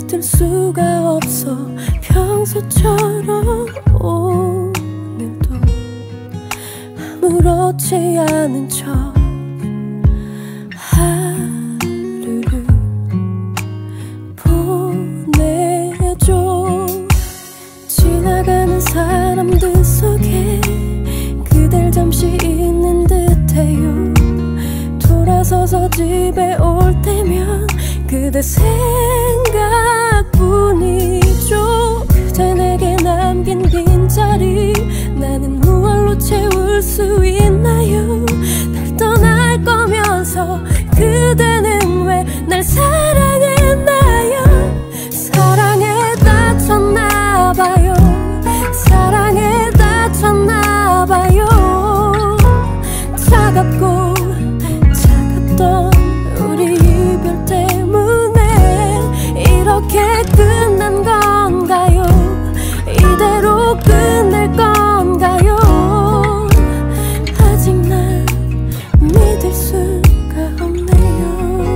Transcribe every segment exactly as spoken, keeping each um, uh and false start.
믿을 수가 없어. 평소처럼 오늘도 아무렇지 않은 척 하루를 보내줘. 지나가는 사람들 속에 그댈 잠시 있는 듯해요. 돌아서서 집에 올 때면 그대 생각뿐이죠. 그대 내게 남긴 빈자리 나는 무얼로 채울 수 있나요? 날 떠날 거면서 그대는 왜 날 사랑했나요? 사랑에 다쳤나봐요. 사랑에 다쳤나봐요. 차갑고 차갑던 우리 이별 때문에 이렇게 끝난 건가요? 이대로 끝낼 건가요? 아직 난 믿을 수가 없네요.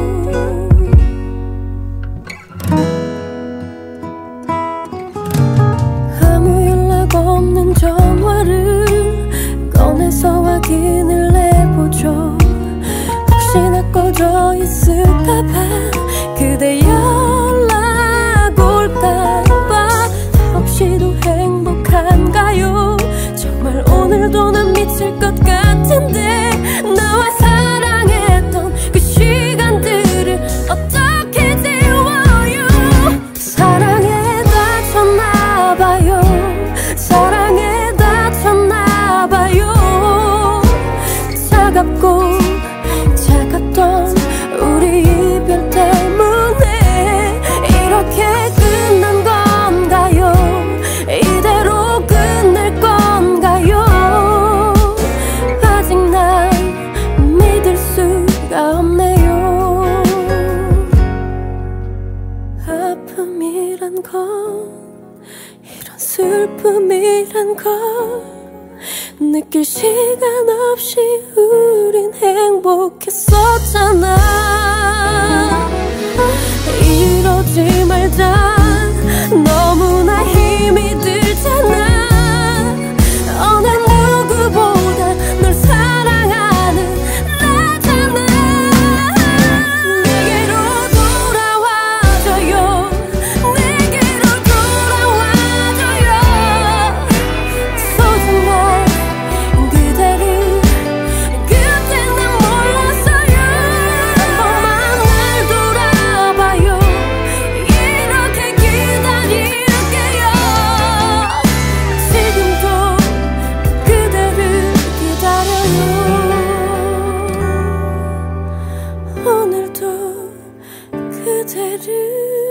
아무 연락 없는 전화를 꺼내서 확인을 해보죠. 혹시나 꺼져 있을까봐 그대 연락 올까봐. 없이도 행복한가요? 정말 오늘도 난 미칠 것 같은데 나와 사랑했던 그 시간들을 어떻게 지워요? 사랑에 다쳤나봐요. 사랑에 다쳤나봐요. 차갑고 차갑던 우리 이별 때문에 이렇게 끝난 건가요? 이대로 끝낼 건가요? 아직 난 믿을 수가 없네요. 아픔이란 건 이런 슬픔이란 걸 느낄 시간 없이 우린 행복했었잖아. 이러지 말자. 너무나 힘이 들잖아. 어느 누구보다 널 사랑하는 나잖아. 내게로 돌아와줘요. 내게로 돌아와줘요. 소중한 그대를 그때 난 몰랐어요. 한 번만 날 돌아봐요. 이렇게 기다릴게요. 지금도 그대를 기다려요. 오늘도 그대를